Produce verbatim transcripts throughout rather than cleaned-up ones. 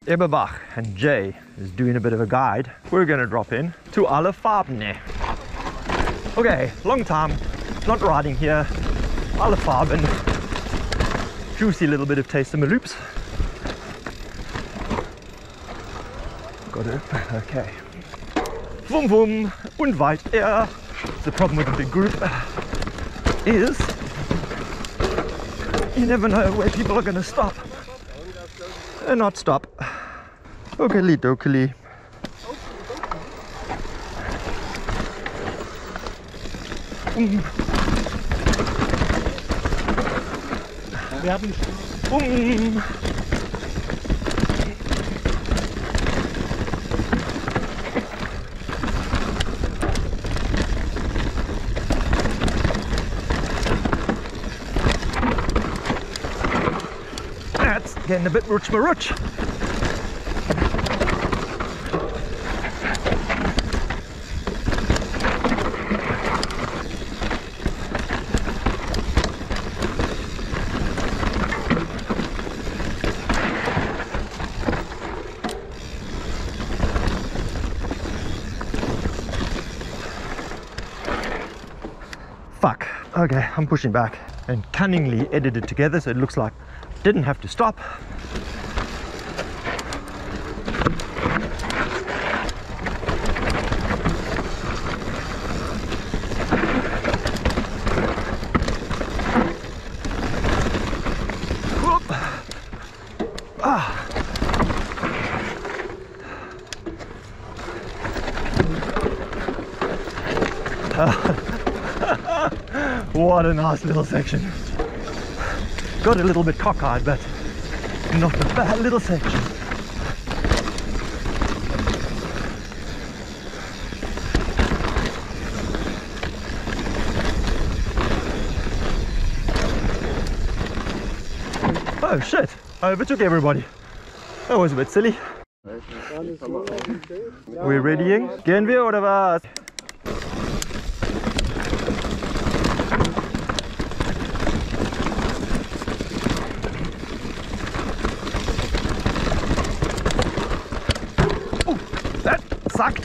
Eberbach and Jay is doing a bit of a guide. We're gonna drop in to Alle Farben. Okay, long time not riding here. Alle Farben. Juicy little bit of taste of my loops. Got it. Okay. Vroom vroom und weit air. The problem with a big group is you never know where people are gonna stop and not stop. Okey dokey. Um. Wir haben Um. That's getting a bit rutsch marutsch. Fuck. Okay, I'm pushing back and cunningly edited together so it looks like didn't have to stop. Whoop. Ah. What a nice little section. Got a little bit cockeyed, but not a bad little section. Oh shit, I overtook everybody. That was a bit silly. We're readying. Gehen wir oder was? Sucked.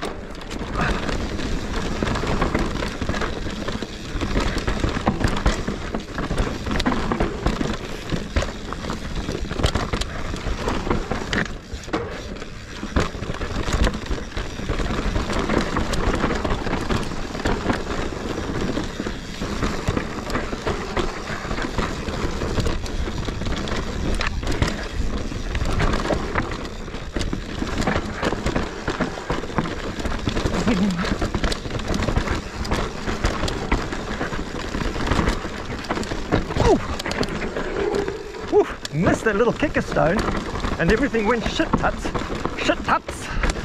Missed that little kicker stone and everything went shit tuts, shit tuts.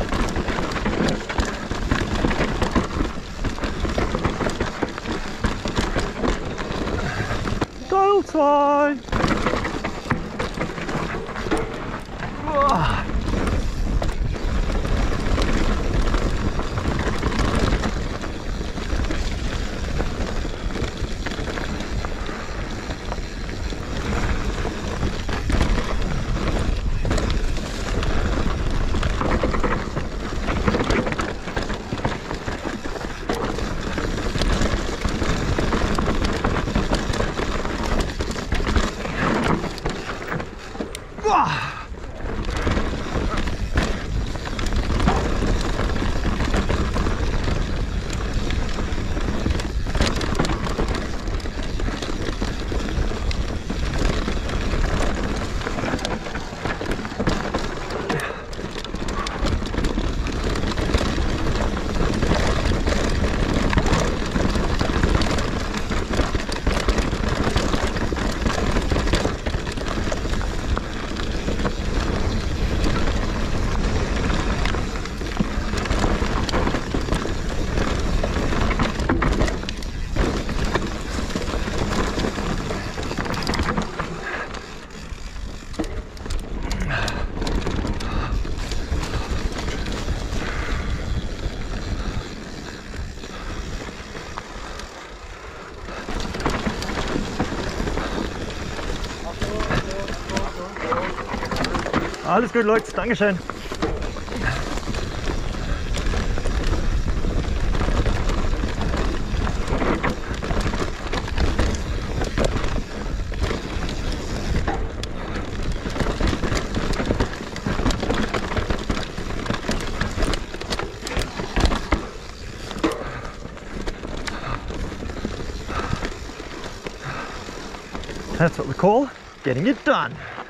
Dial tie. Whoa. Alles gut, Leute. Dankeschön. That's what we call getting it done.